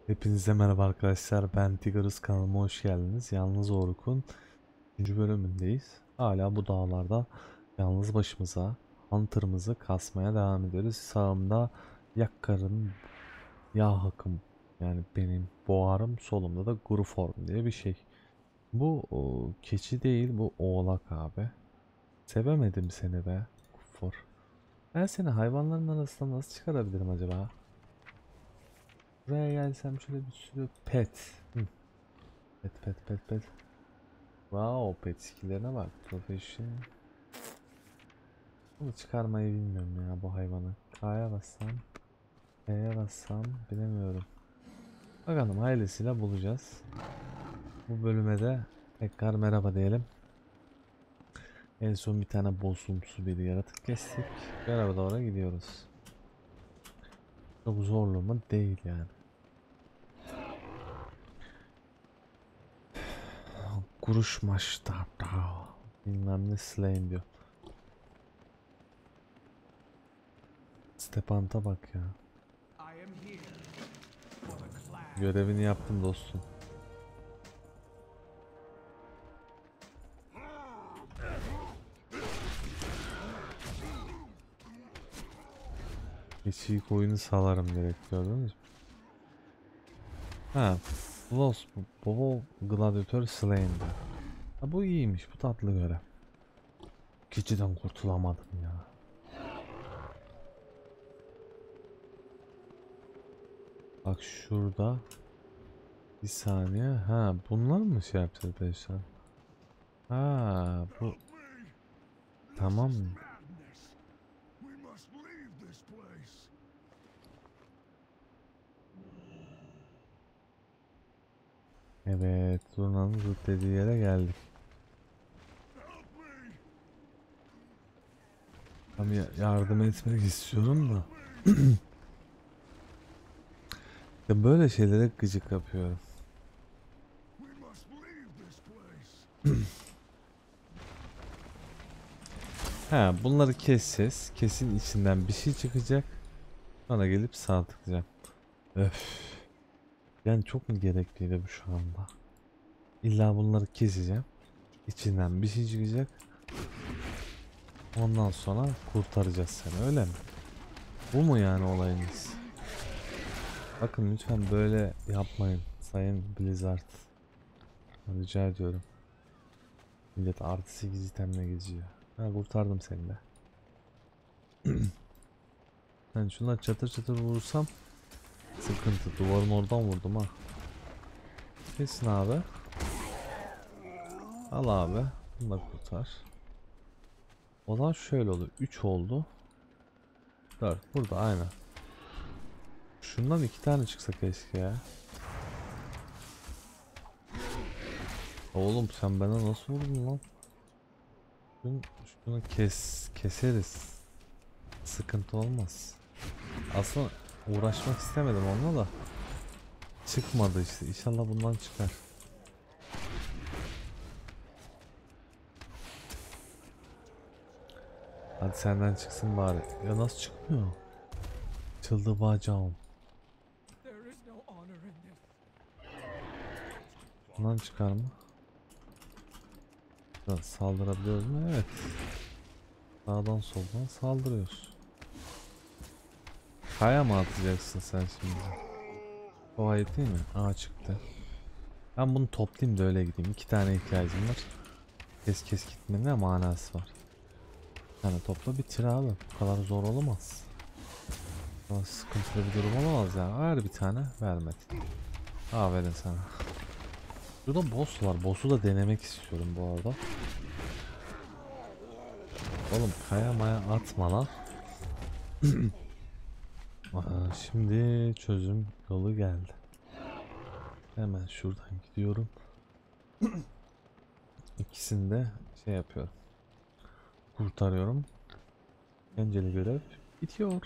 Hepinize merhaba arkadaşlar. Ben Tigris, kanalıma hoş geldiniz. Yalnız Orkun 3. bölümündeyiz. Hala bu dağlarda yalnız başımıza Hunter'ımızı kasmaya devam ediyoruz. Sağımda Yakkar'ın yağ hakım, yani benim boğarım, solumda da Guruform diye bir şey. Bu keçi değil, bu oğlak abi. Sevemedim seni be Gurufor. Ben seni hayvanların arasında nasıl çıkarabilirim acaba? Buraya gelsem şöyle bir sürü pet. Pet. Wow, pet skill'lerine bak. Profession. Bunu çıkarmayı bilmiyorum ya bu hayvanı. K'ya bassam, E'ye bassam bilemiyorum. Bakalım, hayırlısıyla bulacağız. Bu bölüme de tekrar merhaba diyelim. En son bir tane bossumsu bir yaratık kestik. Merhaba, doğru gidiyoruz. Çok zorlu mu? Değil yani. Kuruş maçta. Bilmem ne slain diyor. Stepant'a bak ya. Görevini yaptım dostum. Keçiyi koyunu salarım direkt, gördünüz mü? Ha, Los Bobo Gladiator Slaying'de. Ha, bu iyiymiş, bu tatlı göre. Keçiden kurtulamadım ya. Bak şurada. Bir saniye. Ha, bunlar mı şey yapacağız arkadaşlar? Ha, bu tamam. Evet, Zurna'nın zıt dediği yere geldik. Tam yardım etmek istiyorum da. Ya böyle şeylere gıcık yapıyorum. Ha, bunları keseceğiz. Kesin içinden bir şey çıkacak. Sonra gelip sağ tıklayacağım. Öf. Yani çok mu gerekliydi bu şu anda? İlla bunları keseceğim. İçinden bir şey çıkacak. Ondan sonra kurtaracağız seni, öyle mi? Bu mu yani olayınız? Bakın lütfen böyle yapmayın Sayın Blizzard. Rica ediyorum. Millet artı 8 itemle geziyor. Ha, kurtardım seni de. Yani şunlar çatır çatır vurursam sıkıntı. Duvarın oradan vurdum ha. Kesin abi. Al abi. Bunu da kurtar. O zaman şöyle oldu. 3 oldu. 4. Burada aynen. Şundan 2 tane çıksa keşke ya. Oğlum sen bana nasıl vurdun lan? Şunu keseriz. Sıkıntı olmaz. Aslında uğraşmak istemedim onunla da. Çıkmadı işte. İnşallah bundan çıkar. Hadi senden çıksın bari. Ya nasıl çıkmıyor? Çıldı bacağım. Bundan çıkar mı? Ya saldırabiliyoruz mu? Evet. Sağdan soldan saldırıyoruz. Kaya mı atacaksın sen şimdi? O ayıp değil mi? Aa, çıktı. Ben bunu toplayayım da öyle gideyim. 2 tane ihtiyacım var. Kes gitmenin ne manası var? Bir tane topla bitir abi. Bu kadar zor olamaz. Bu kadar sıkıntılı bir durum olamaz ya. Ver bir tane, vermedi. Aferin sana. Burada boss var. Boss'u da denemek istiyorum bu arada. Oğlum kaya maya atma lan. Şimdi çözüm yolu geldi. Hemen şuradan gidiyorum. İkisini de şey yapıyorum. Kurtarıyorum. Önceli görev bitiyor.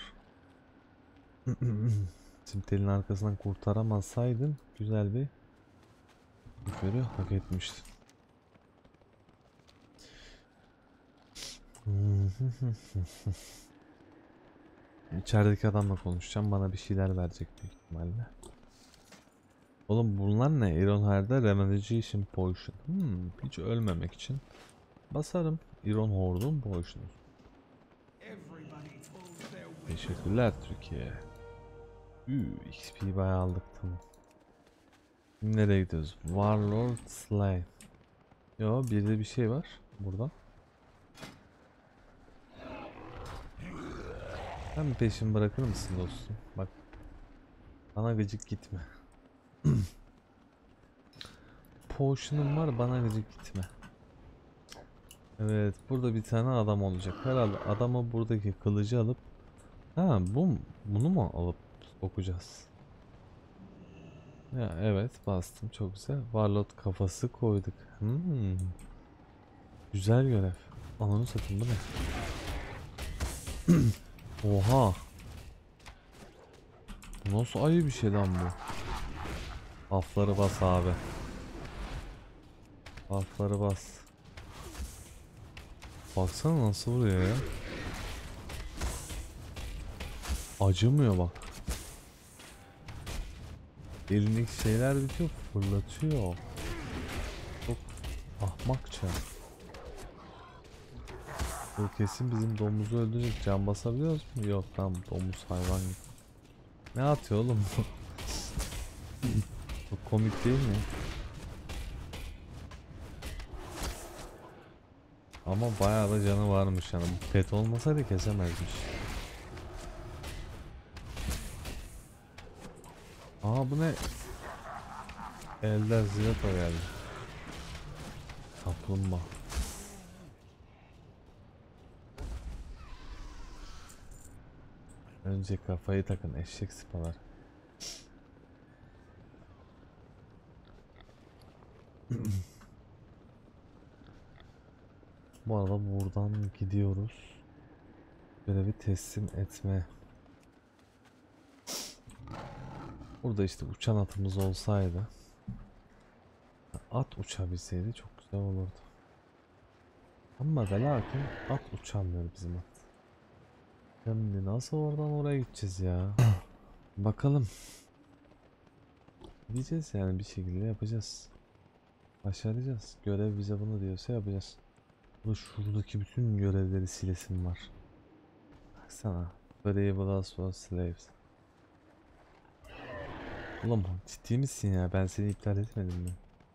Şimdi telin arkasından kurtaramazsaydın güzel bir küfürü hak etmiştin. İçerideki adamla konuşacağım. Bana bir şeyler verecek büyük ihtimalle. Oğlum bunlar ne? Ironhide'da Remediation Potion. Hiç ölmemek için basarım. Iron Horde'un Potion'u. Teşekkürler Türkiye. XP bayağı aldık, tamam. Şimdi nereye gidiyoruz? Warlord Slay. Yo, bir de bir şey var burada. Sen bir peşimi bırakır mısın dostum? Bak, bana gıcık gitme. Potion'um var, bana gıcık gitme. Evet, burada bir tane adam olacak. Herhalde adama buradaki kılıcı alıp bunu mu alıp okuyacağız? Ya evet, bastım, çok güzel. Warlord kafası koyduk. Güzel görev. Ananı satayım, bu ne? Oha. Bu nasıl ayı bir şey lan bu? Buff'ları bas abi. Buff'ları bas. Baksana nasıl vuruyor ya. Acımıyor bak. Elindeki şeyler bitiyor, fırlatıyor. Çok ahmakça. Bu kesin bizim domuzu öldürecek. Can basabiliyoruz mu? Yok, tamam, domuz hayvan gibi. Ne atıyor oğlum bu? Çok komik değil mi? Ama bayağı da canı varmış yani. Bu pet olmasaydı kesemezmiş. Aa, bu ne? Elder Zilata geldi. Kaplumbağa. Önce kafayı takın eşek sıpalar. Bu arada buradan gidiyoruz. Görevi teslim etme. Burada işte uçan atımız olsaydı. At uçabilseydi çok güzel olurdu. Ama ve lakin at uçamıyor bizim at. Şimdi nasıl oradan oraya gideceğiz ya? Bakalım. Diyeceğiz yani, bir şekilde yapacağız. Başaracağız. Görev bize bunu diyorsa yapacağız. Bu şuradaki bütün görevleri silesim var. Baksana. Variable as for slaves. Ulan ciddi misin ya? Ben seni iptal etmedim mi?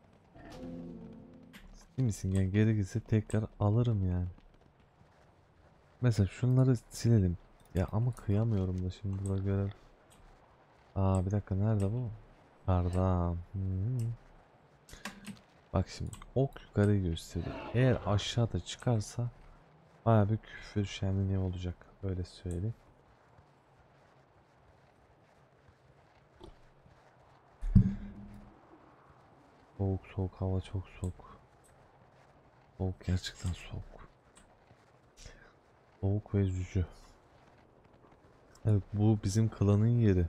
Ciddi misin? Yani gerekirse tekrar alırım yani. Mesela şunları silelim. Ya ama kıyamıyorum da şimdi burada görev. Aa, bir dakika, nerede bu? Kardan. Bak şimdi ok yukarıyı gösteriyor. Eğer aşağıda çıkarsa baya bir küfür şenliği olacak. Öyle söyleyeyim. Soğuk soğuk, hava çok soğuk. Soğuk, gerçekten soğuk. Soğuk ve üzücü. Evet, bu bizim klanın yeri.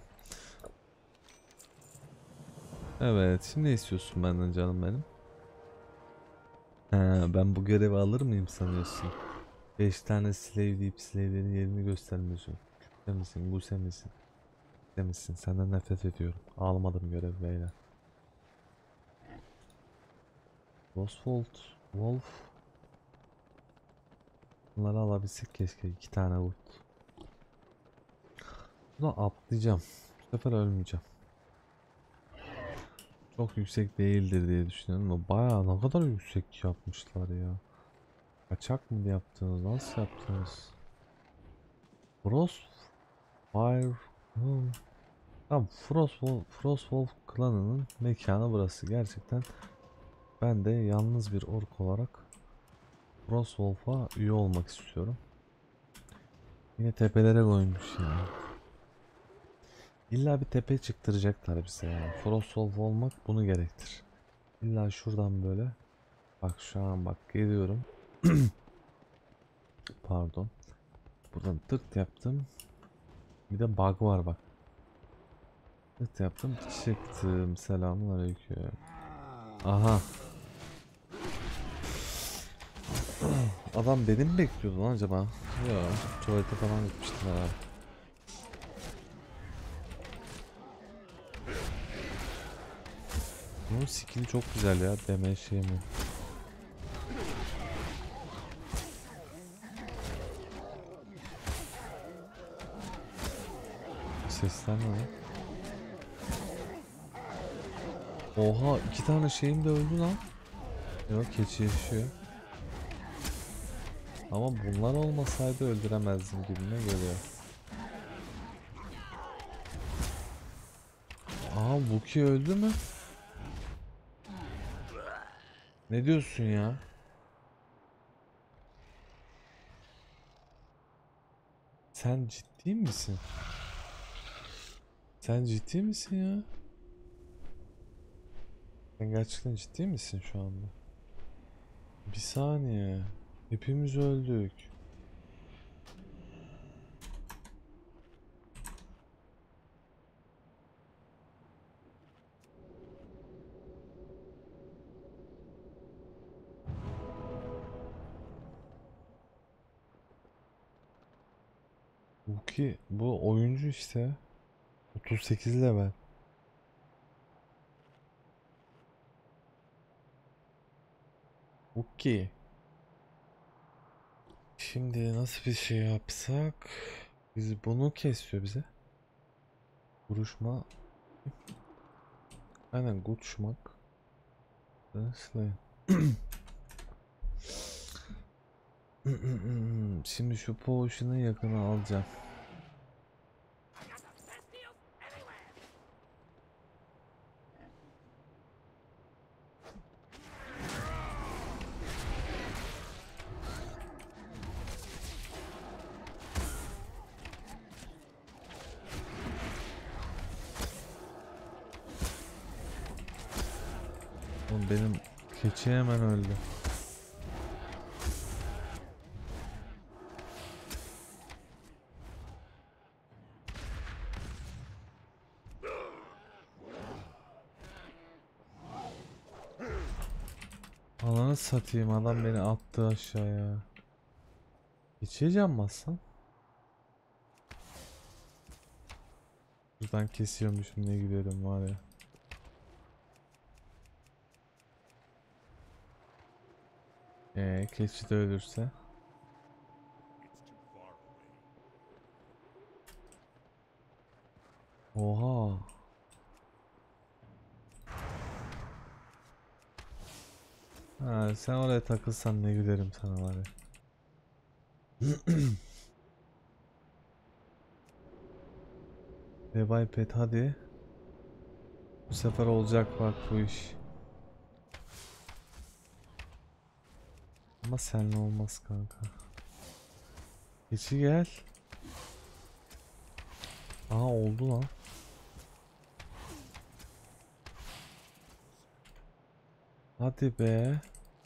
Evet, şimdi ne istiyorsun benden canım benim? Ben bu görevi alır mıyım sanıyorsun? 5 tane slave deyip slave'lerin yerini göstermiyorsun. Küpte misin? Guse misin? Küpte misin? Senden nefret ediyorum. Almadım görev beyler. Roswald, Wolf. Bunları alabilsek keşke, 2 tane wood. Buna atlayacağım. Bu sefer ölmeyeceğim. Çok yüksek değildir diye düşünüyorum ama bayağı, ne kadar yüksek yapmışlar ya. Kaçak mı yaptınız? Nasıl yaptınız? Frost Fire. Tamam, Frostwolf klanının mekanı burası. Gerçekten ben de yalnız bir ork olarak Frostwolf'a üye olmak istiyorum. Yine tepelere koymuş ya. İlla bir tepe çıktıracaklar bize yani. Frostwolf olmak bunu gerektir. İlla şuradan böyle. Bak şu an bak geliyorum. Pardon. Buradan tırt yaptım. Bir de bug var bak. Tırt yaptım, çıktım. Selamun aleyküm. Aha. Adam beni mi bekliyordu lan acaba? Yok. Tuvalete falan gitmiştim herhalde. Bunun skill'i çok güzel ya. Deme şey mi? Sesler ne lan? Oha, 2 tane şeyim de öldü lan. Yok, keçi yaşıyor. Ama bunlar olmasaydı öldüremezdim gibime geliyor. Aa, Wookie öldü mü? Ne diyorsun ya? Sen ciddi misin? Sen ciddi misin ya? Sen gerçekten ciddi misin şu anda? Bir saniye. Hepimiz öldük. Wookie bu oyuncu işte. 38 level. Wookie. Şimdi nasıl bir şey yapsak? Biz bunu kesiyor bize. Vuruşma. Aynen, Gutschmack. Nasıl? Şimdi şu potion'ı yakına alacağım. Oğlum benim keçi hemen öldü. Ananı satayım, adam beni attı aşağıya. Keçiye can bassam. Buradan kesiyormuşum, ne giderim var ya. Keçi de ölürse. Oha. Ha, sen oraya takılsan ne gülerim sana var ya. Revive pet hadi. Bu sefer olacak bak bu iş. Ama seninle olmaz kanka. Keçi gel. Aa, oldu lan. Hadi be.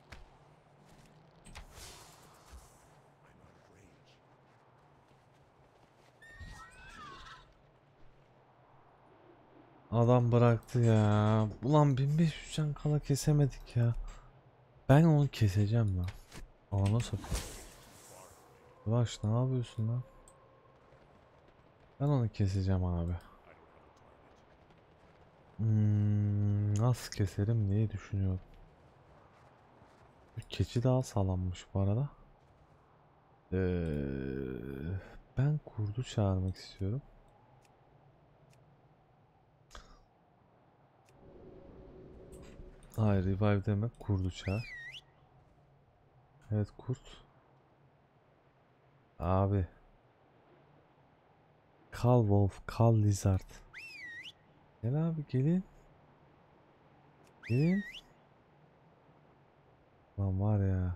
Adam bıraktı ya. Ulan 1500 can kala kesemedik ya. Ben onu keseceğim lan. Ana satayım. Yavaş, ne yapıyorsun lan? Ben onu keseceğim abi. Nasıl keserim diye düşünüyorum. Keçi daha sağlammış bu arada. Ben kurdu çağırmak istiyorum. Hayır, revive demek, kurdu çağır. Evet, kurt. Abi. Kal wolf, kal lizard. Gel abi, gelin. Gelin. Lan var ya.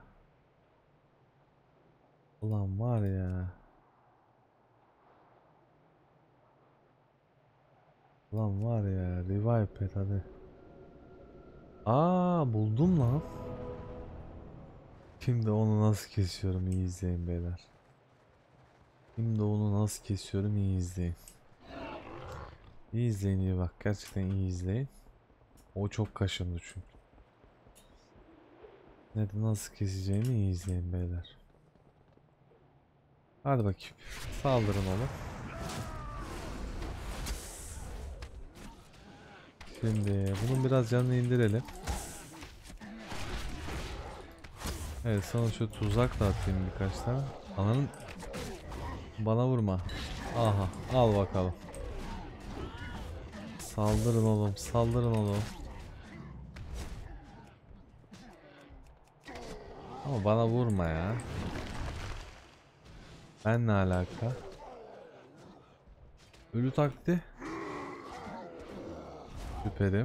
Ulan var ya. Ulan var ya. Revive pet hadi. Aa, buldum lan. Şimdi onu nasıl kesiyorum, iyi izleyin beyler. Şimdi onu nasıl kesiyorum, iyi izleyin. İyi izleyin, iyi bak. Gerçekten iyi izleyin. O çok kaşındı çünkü. Nasıl keseceğimi iyi izleyin beyler. Hadi bakayım. Saldırın oğlum. Şimdi bunun biraz canını indirelim. Evet, sana şu tuzak da atayım birkaç tane. Ananın, bana vurma. Aha, al bakalım. Saldırın oğlum, saldırın oğlum. Ama bana vurma ya. Ben ne alaka? Ölü taklidi. Süperim.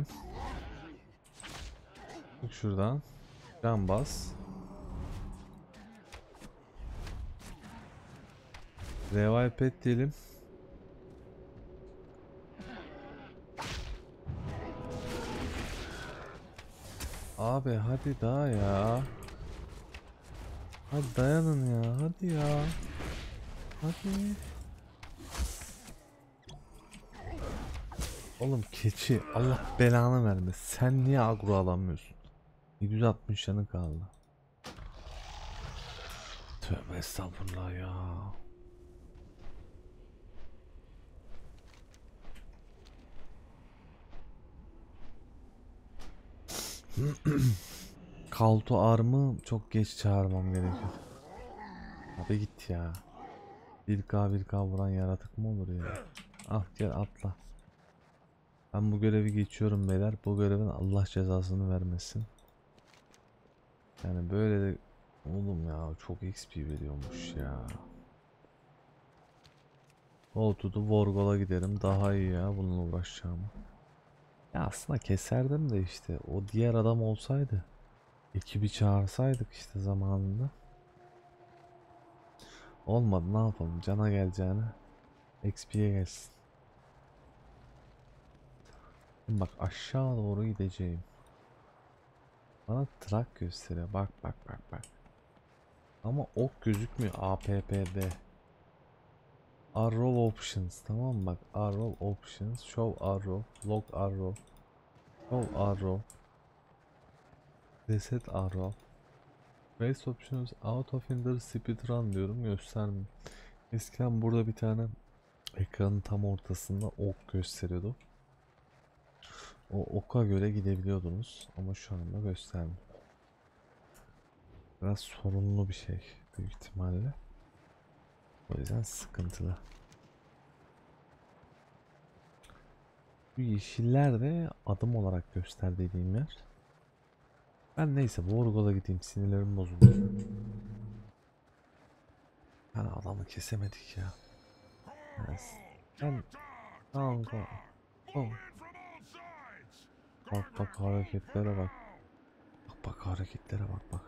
Çık şuradan. Can bas. Revive pet diyelim. Abi hadi daha ya. Hadi dayanın ya. Hadi ya. Hadi. Oğlum keçi, Allah belanı verme. Sen niye agro alamıyorsun? 760 canı kaldı. Tövbe estağfurullah ya. Kalto armı çok geç çağırmam gerekiyor. Abi git ya. 1K vuran yaratık mı olur ya? Ah, gel atla. Ben bu görevi geçiyorum beyler. Bu görevin Allah cezasını vermesin. Yani böyle de oğlum ya, çok XP veriyormuş ya. Go to the Vorgol'a giderim, daha iyi ya bununla uğraşacağım. Ya aslında keserdim de işte o diğer adam olsaydı, ekibi çağırsaydık işte zamanında. Olmadı, ne yapalım, cana geleceğine XP'ye gelsin. Şimdi bak, aşağı doğru gideceğim. Bana track gösteriyor, bak bak bak bak. Ama ok gözükmüyor APP'de. Arrow options, tamam mı? Bak, arrow options, show arrow, log arrow, show arrow, reset arrow, race options, out of hinder, speedrun diyorum, göstermiyor. Eskiden burada bir tane ekranın tam ortasında ok gösteriyordu. O oka göre gidebiliyordunuz ama şu anda göstermiyor. Biraz sorunlu bir şey büyük ihtimalle. O yüzden sıkıntılı. Bu yeşiller de adım olarak göster dediğim yer. Ben neyse Vorgol'a gideyim, sinirlerim bozuldu. Yani adamı kesemedik ya. Yes. Ben kanka. Oh. Bak bak hareketlere bak. Bak bak hareketlere bak bak.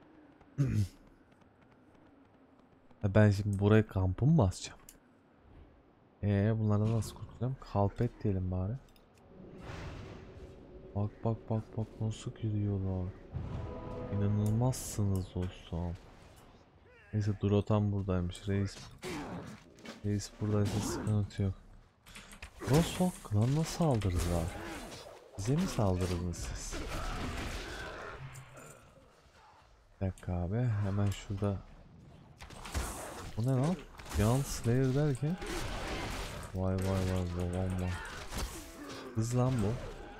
Ben şimdi buraya kampı mı basacağım? Bunları nasıl kurtulacağım? Kalpet diyelim bari. Bak bak bak bak nasıl gidiyorlar. İnanılmazsınız dostum. Neyse Durotan buradaymış. Reis buradaysa sıkıntı yok. Roswell klanına saldırdılar. Bize mi saldırdınız siz? Bir dakika abi, hemen şurada. Bu ne lan? Yan Slayer derken? Vay vay vay babam vay. Kız lan bu.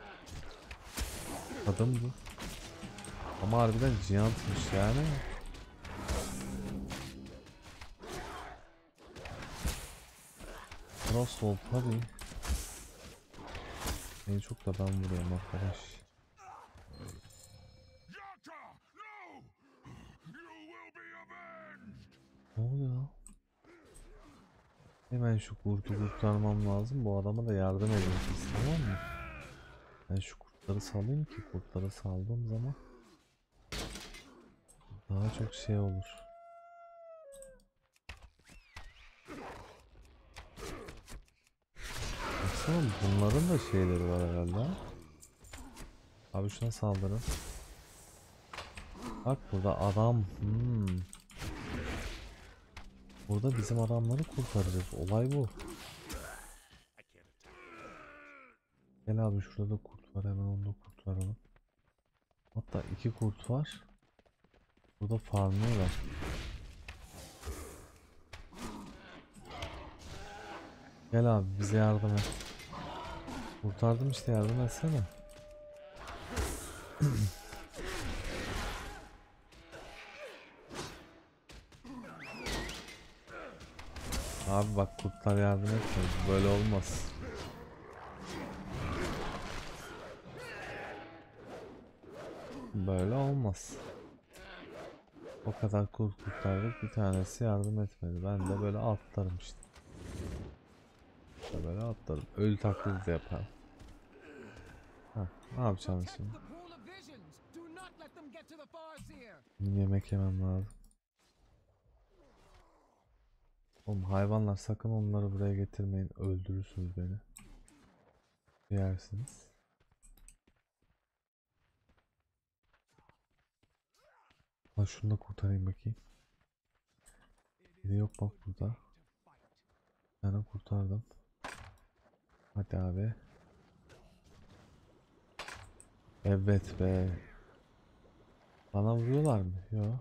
Kadın bu. Ama harbiden Giant'mış yani. Crosswall tabii. En çok da ben vuruyorum arkadaş. Ne oluyor? Hemen şu kurtu kurtarmam lazım. Bu adama da yardım edin siz, tamam mı? Ben şu kurtları salayım ki kurtları saldığım zaman daha çok şey olur. Baksana, bunların da şeyleri var herhalde. Abi şuna saldırın. Bak burada adam. Burada bizim adamları kurtaracağız. Olay bu. Gel abi, şurada da kurt var, hemen onu da kurtaralım. Hatta iki kurt var. Burada farmlıyorlar. Gel abi, bize yardım et. Kurtardım işte, yardım etsene. Abi bak, kurtlar yardım etmiyor. Böyle olmaz. Böyle olmaz. O kadar kurt kurtardık, bir tanesi yardım etmedi. Ben de böyle atlarım işte. Böyle atlarım. Ölü taklidi de yaparım. Heh, ne yapacağım şimdi? Yemek yemem lazım. Oğlum hayvanlar, sakın onları buraya getirmeyin. Öldürürsünüz beni. Yersiniz. Ha, şunu da kurtarayım bakayım. Biri yok bak burada. Yani kurtardım. Hadi abi. Evet be. Bana vuruyorlar mı? Yok.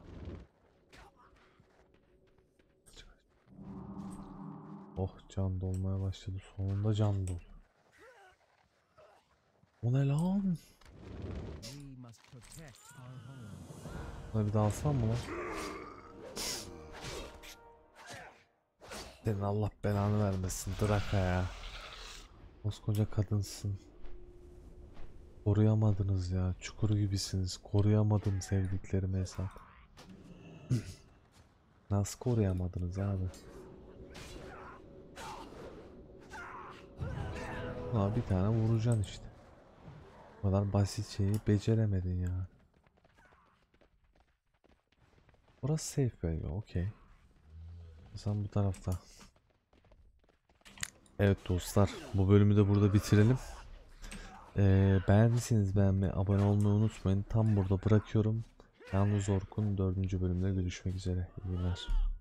Oh, can dolmaya başladı. Sonunda can dol. O ne lan? Buna bir daha alsam mı lan? Senin Allah belanı vermesin Draka ya. Koskoca kadınsın. Koruyamadınız ya. Çukuru gibisiniz. Koruyamadım sevdiklerimi hesap. Nasıl koruyamadınız abi? Ha, bir tane vuracaksın işte. Bu kadar basit şeyi beceremedin ya. Burası safe bölge, okey. Sen bu tarafta. Evet dostlar, bu bölümü de burada bitirelim. Beğendiyseniz beğenmeyi, abone olmayı unutmayın. Tam burada bırakıyorum. Yalnız Orkun 4. bölümde görüşmek üzere. İyi günler.